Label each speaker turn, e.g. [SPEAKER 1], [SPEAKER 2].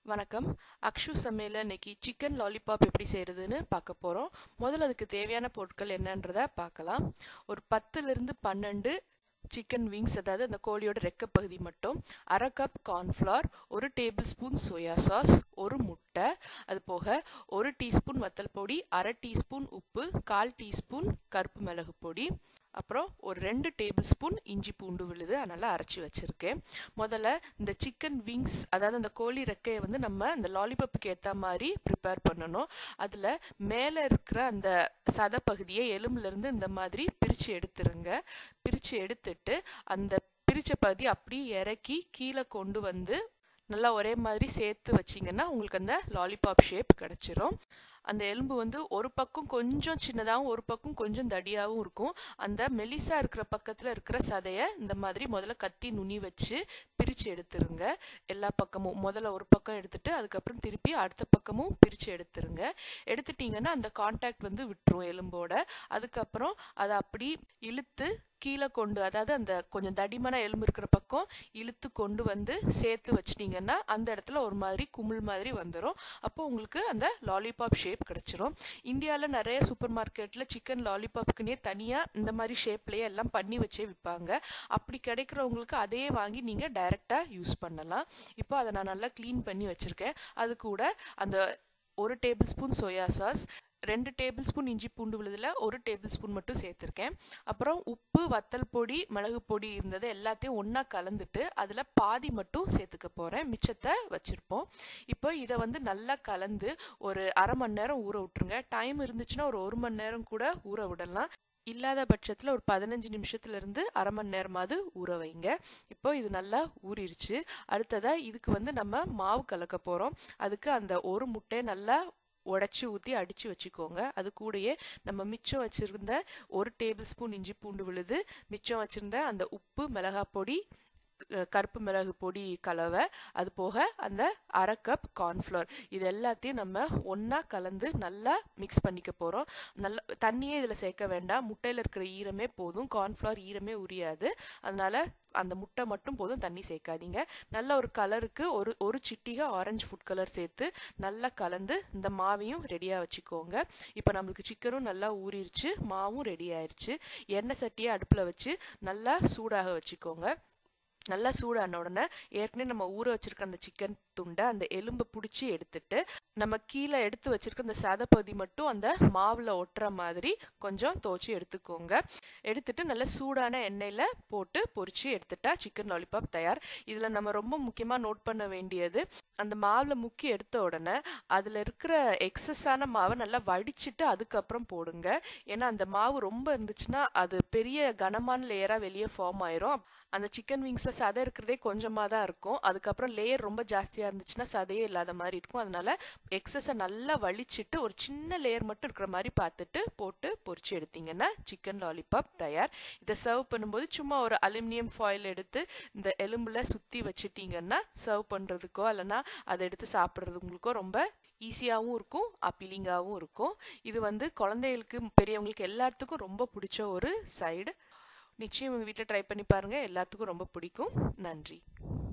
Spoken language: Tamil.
[SPEAKER 1] வணக்கம். அக்ஷு சமையல்ல இன்னைக்கு சிக்கன் லாலிபாப் எப்படி செய்யறதுன்னு பார்க்க போறோம். முதல்ல அதுக்கு தேவையான பொருட்கள் என்னன்றத பார்க்கலாம். ஒரு 10லிருந்து 12 சிக்கன் விங்ஸ், அதாவது அந்த கோழியோட ரெக்க பகுதி மட்டும், 1/2 cup cornflour, 1 tablespoon soya sauce, ஒரு முட்டை, அது போக 1 டீஸ்பூன் வத்தல் பொடி, 1/2 டீஸ்பூன் உப்பு, 1/4 டீஸ்பூன் கருப்பு மிளகு பொடி, அப்புறம் ஒரு 2 டேபிள் ஸ்பூன் இஞ்சி பூண்டு விழுது, அதனால அரைச்சி வச்சிருக்கேன். முதல்ல இந்த சிக்கன் விங்ஸ், அதாவது அந்த கோழி ரெக்கையை வந்து நம்ம இந்த லாலிபாப்புக்கு ஏற்ற மாதிரி ப்ரிப்பேர் பண்ணணும். அதில் மேலே இருக்கிற அந்த சதை பகுதியை எலும்புலேருந்து இந்த மாதிரி பிரித்து எடுத்துருங்க. பிரித்து எடுத்துட்டு அந்த பிரித்த பகுதி அப்படியே இறக்கி கீழே கொண்டு வந்து நல்லா ஒரே மாதிரி சேர்த்து வச்சிங்கன்னா உங்களுக்கு அந்த லாலிபாப் ஷேப் கிடச்சிரும். அந்த எலும்பு வந்து ஒரு பக்கம் கொஞ்சம் சின்னதாகவும் ஒரு பக்கம் கொஞ்சம் தடியாகவும் இருக்கும். அந்த மெலிசா இருக்கிற பக்கத்தில் இருக்கிற சதையை இந்த மாதிரி முதல்ல கத்தி நுனி வச்சு பிரித்து எடுத்துருங்க. எல்லா பக்கமும் முதல்ல ஒரு பக்கம் எடுத்துட்டு அதுக்கப்புறம் திருப்பி அடுத்த பக்கமும் பிரித்து எடுத்துருங்க. எடுத்துட்டிங்கன்னா அந்த கான்டாக்ட் வந்து விட்டுரும் எலும்போட. அதுக்கப்புறம் அதை அப்படி இழுத்து கீழே கொண்டு, அதாவது அந்த கொஞ்சம் தடிமான எலும்பு இருக்கிற பக்கம் இழுத்து கொண்டு வந்து சேர்த்து வச்சிட்டிங்கன்னா அந்த இடத்துல ஒரு மாதிரி குமிழ் மாதிரி வந்துடும். அப்போ உங்களுக்கு அந்த லாலிபாப் ஷேப் கிடைச்சிரும். இந்தியாவில் நிறைய சூப்பர் மார்க்கெட்டில் சிக்கன் லாலிபாப்புக்குன்னே தனியாக இந்த மாதிரி ஷேப்லேயே எல்லாம் பண்ணி வச்சே விற்பாங்க. அப்படி கிடைக்கிறவங்களுக்கு அதையே வாங்கி நீங்கள் டைரெக்டாக யூஸ் பண்ணலாம். இப்போ அதை நான் நல்லா க்ளீன் பண்ணி வச்சுருக்கேன். அது கூட அந்த 1 tablespoon soya sauce, 2 tablespoon இஞ்சி பூண்டு விழுதுல 1 டேபிள் ஸ்பூன் மட்டும் சேர்த்துருக்கேன். அப்புறம் உப்பு, வத்தல் பொடி, மிளகு பொடி இருந்தது எல்லாத்தையும் ஒன்றா கலந்துட்டு அதில் பாதி மட்டும் சேர்த்துக்க போகிறேன். மிச்சத்தை வச்சுருப்போம். இப்போ இதை வந்து நல்லா கலந்து ஒரு 1/2 மணி நேரம் ஊற விட்டுருங்க. டைம் இருந்துச்சுன்னா ஒரு 1 மணி நேரம் கூட ஊற விடலாம். இல்லாத பட்சத்தில் ஒரு 15 நிமிஷத்துலேருந்து 1/2 மணி நேரமாவது ஊற வைங்க. இப்போ இது நல்லா ஊறிடுச்சு. அடுத்ததாக இதுக்கு வந்து நம்ம மாவு கலக்க போகிறோம். அதுக்கு அந்த ஒரு முட்டையை நல்லா உடச்சி ஊற்றி அடித்து வச்சுக்கோங்க. அது கூடயே நம்ம மிச்சம் வச்சுருந்த 1 டேபிள் ஸ்பூன் இஞ்சி பூண்டு விழுது, மிச்சம் வச்சுருந்த அந்த உப்பு, மிளகாய் பொடி, கருப்பு மிளகு பொடி கலவை, அது போக அந்த 1/2 கப் கார்ன்ஃப்ளவர், இது எல்லாத்தையும் நம்ம ஒன்றா கலந்து நல்லா மிக்ஸ் பண்ணிக்க போகிறோம். நல்லா தண்ணியே இதில் சேர்க்க வேண்டாம். முட்டையில் இருக்கிற ஈரமே போதும். கார்ன்ஃப்ளவர் ஈரமே உரியாது. அதனால் அந்த முட்டை மட்டும் போதும், தண்ணி சேர்க்காதீங்க. நல்ல ஒரு கலருக்கு ஒரு சிட்டிகை ஆரஞ்சு ஃபுட் கலர் சேர்த்து நல்லா கலந்து இந்த மாவையும் ரெடியாக வச்சுக்கோங்க. இப்போ நம்மளுக்கு சிக்கனும் நல்லா ஊறிடுச்சு, மாவும் ரெடி ஆயிடுச்சு. எண்ணெய் சட்டியை அடுப்பில் வச்சு நல்லா சூடாக வச்சுக்கோங்க. நல்லா சூடான உடனே ஏற்கனவே நம்ம ஊற வச்சிருக்க அந்த சிக்கன் துண்டை, அந்த எலும்பை பிடிச்சி எடுத்துட்டு நம்ம கீழே எடுத்து வச்சிருக்க அந்த சதைப்பகுதி மட்டும் அந்த மாவில் ஒட்டுற மாதிரி கொஞ்சம் துவச்சி எடுத்துக்கோங்க. எடுத்துட்டு நல்லா சூடான எண்ணெயில் போட்டு பொரிச்சு எடுத்துட்டா சிக்கன் லாலிபாப் தயார். இதில் நம்ம ரொம்ப முக்கியமாக நோட் பண்ண வேண்டியது, அந்த மாவில் முக்கி எடுத்த உடனே அதில் இருக்கிற எக்ஸஸான மாவை நல்லா வடிச்சிட்டு அதுக்கப்புறம் போடுங்க. ஏன்னா அந்த மாவு ரொம்ப இருந்துச்சுன்னா அது பெரிய கனமான லேயராக வெளியே ஃபார்ம் ஆயிரும். அந்த சிக்கன் விங்ஸில் சதை இருக்கிறதே கொஞ்சமாக தான் இருக்கும். அதுக்கப்புறம் லேயர் ரொம்ப ஜாஸ்தியாக இருந்துச்சுன்னா சதையே இல்லாத மாதிரி இருக்கும். அதனால எக்ஸஸை நல்லா வலிச்சிட்டு ஒரு சின்ன லேயர் மட்டும் இருக்கிற மாதிரி பார்த்துட்டு போட்டு பொரிச்சு எடுத்தீங்கன்னா சிக்கன் லாலிபாப் தயார். இதை சர்வ் பண்ணும்போது சும்மா ஒரு அலுமினியம் ஃபாயில் எடுத்து இந்த எலும்புல சுற்றி வச்சுட்டிங்கன்னா சர்வ் பண்ணுறதுக்கோ இல்லைன்னா அதை எடுத்து சாப்பிட்றதுங்களுக்கோ ரொம்ப ஈஸியாகவும் இருக்கும், அப்பீலிங்காகவும் இருக்கும். இது வந்து குழந்தைகளுக்கு, பெரியவங்களுக்கு எல்லாத்துக்கும் ரொம்ப பிடிச்ச ஒரு சைடு. நிச்சயம் உங்கள் வீட்டில் ட்ரை பண்ணி பாருங்கள். எல்லாத்துக்கும் ரொம்ப பிடிக்கும். நன்றி.